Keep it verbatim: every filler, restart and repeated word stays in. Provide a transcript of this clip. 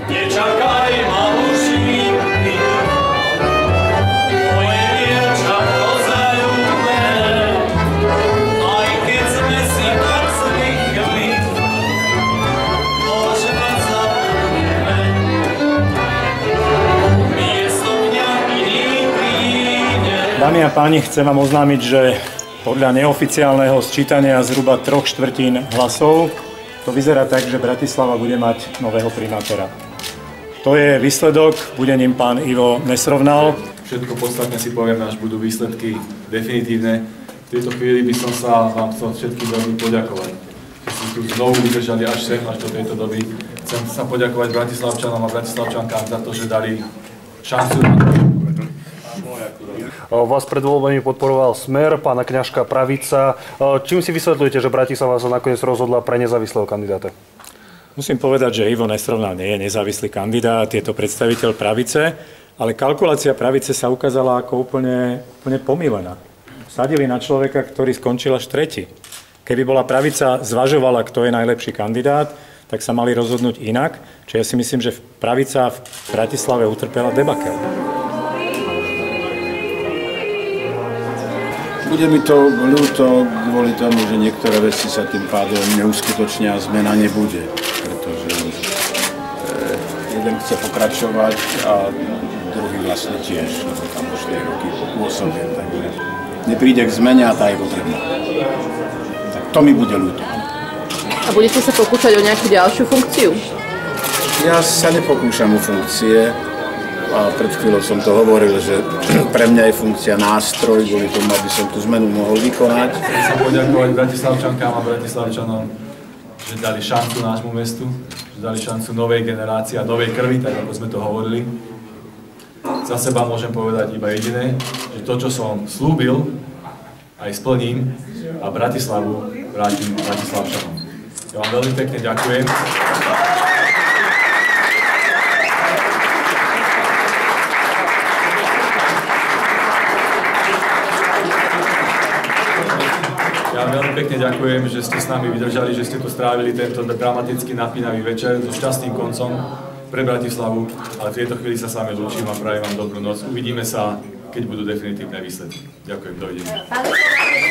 Nečakaj ma už nikdy, moje dievčatko zaľúbené, aj keď sme si tak zvykli, môžeme zabudneme. Miesto mňa iný príde. Dámy a páni, chcem vám oznámiť, že podľa neoficiálneho sčítania zhruba troch štvrtín hlasov to vyzerá tak, že Bratislava bude mať nového primátora. To je výsledok, bude ním pán Ivo Nesrovnal. Všetko podstatne si povieme, až budú výsledky definitívne. V tejto chvíli by som sa vám chcel všetkým veľmi poďakovať, že ste tu znovu vydržali až sem, až do tejto doby. Chcem sa poďakovať Bratislavčanom a Bratislavčankám za to, že dali šancu na to. Vás pred voľbami podporoval Smer, pána Kňažka Pravica. Čím si vysvetľujete, že Bratislava sa nakoniec rozhodla pre nezávislého kandidáta? Musím povedať, že Ivo Nesrovnal nie je nezávislý kandidát, je to predstaviteľ pravice, ale kalkulácia pravice sa ukázala ako úplne, úplne pomýlená. Sadili na človeka, ktorý skončil až tretí. Keby bola pravica zvažovala, kto je najlepší kandidát, tak sa mali rozhodnúť inak. Čiže ja si myslím, že pravica v Bratislave utrpela debakel. Bude mi to ľúto kvôli tomu, že niektoré veci sa tým pádom neuskutočnia a zmena nebude. Pretože e, jeden chce pokračovať a druhý vlastne tiež, lebo tam už štyri roky pôsobia, takže nepríde k zmene a tá je potrebná. Tak to mi bude ľúto. A budete sa pokúšať o nejakú ďalšiu funkciu? Ja sa nepokúšam o funkcie. A pred chvíľou som to hovoril, že pre mňa je funkcia nástroj, kvôli tomu, aby som tú zmenu mohol vykonať. Chcem sa poďakovať Bratislavčankám a Bratislavčanom, že dali šancu nášmu mestu, že dali šancu novej generácii a novej krvi, tak ako sme to hovorili. Za seba môžem povedať iba jediné, že to, čo som slúbil, aj splním a Bratislavu vrátim Bratislavčanom. Ja vám veľmi pekne ďakujem. Ja veľmi pekne ďakujem, že ste s nami vydržali, že ste tu strávili tento dramaticky napínavý večer so šťastným koncom pre Bratislavu, ale v tejto chvíli sa s vami lúčim a prajem vám dobrú noc. Uvidíme sa, keď budú definitívne výsledky. Ďakujem, dovidenia.